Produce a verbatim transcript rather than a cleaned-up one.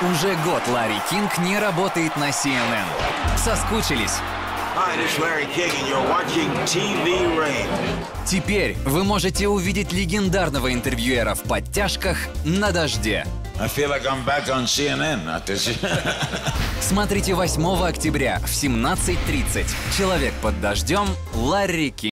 Уже год Ларри Кинг не работает на си эн эн. Соскучились? Hi, this is Larry King, and you're watching ти ви Rain. Теперь вы можете увидеть легендарного интервьюера в подтяжках на дожде. I feel like I'm back on си эн эн at this. Смотрите восьмого октября в семнадцать тридцать. «Человек под дождем» Ларри Кинг.